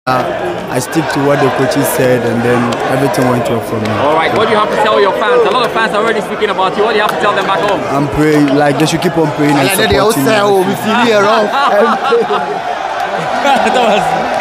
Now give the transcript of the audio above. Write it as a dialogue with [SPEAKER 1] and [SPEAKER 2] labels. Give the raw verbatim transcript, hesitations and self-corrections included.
[SPEAKER 1] Uh, I stick to what the coaches said, and then everything went well for me.
[SPEAKER 2] All right, what do you have to tell your fans? A lot of fans are already speaking about you. What do you have to tell them back home?
[SPEAKER 1] I'm praying, like they should keep on praying and supporting me.